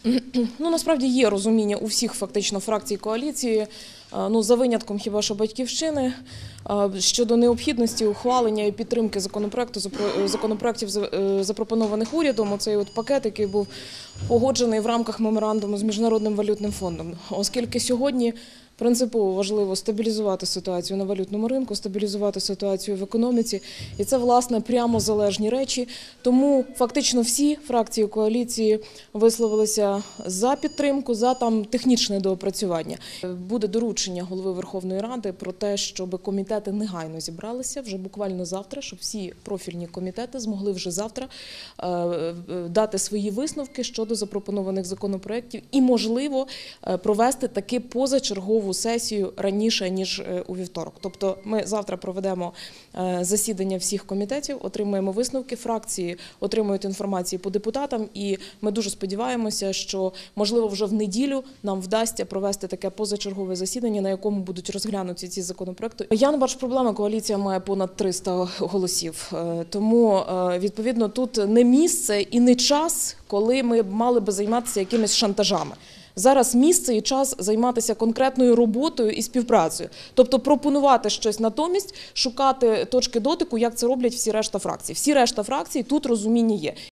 Ну, насправді є розуміння у всіх фактично фракцій коаліції, за винятком хіба що «Батьківщини», щодо необхідності ухвалення і підтримки законопроєктів, запропонованих урядом. Оцей пакет, який був погоджений в рамках меморандуму з Міжнародним валютним фондом. Оскільки сьогодні принципово важливо стабілізувати ситуацію на валютному ринку, стабілізувати ситуацію в економіці. І це, власне, прямо залежні речі. Тому фактично всі фракції коаліції висловилися за підтримку, за технічне доопрацювання. Буде доручення Голови Верховної Ради про те, щоб комітети негайно зібралися, вже буквально завтра, щоб всі профільні комітети змогли вже завтра дати свої висновки щодо запропонованих законопроєктів і, можливо, провести таки позачергову сесію раніше, ніж у вівторок. Тобто ми завтра проведемо засідання всіх комітетів, отримаємо висновки, фракції отримують інформацію по депутатам, і ми дуже сподіваємося, що, можливо, вже в неділю нам вдасться провести таке позачергове засідання, на якому будуть розглянуті ці законопроекти. Я не бачу проблеми, коаліція має понад 300 голосів, тому, відповідно, тут не місце і не час, коли ми мали би займатися якимись шантажами. Зараз місце і час займатися конкретною роботою і співпрацею. Тобто пропонувати щось натомість, шукати точки дотику, як це роблять всі решта фракцій. Всі решта фракцій тут розуміння є.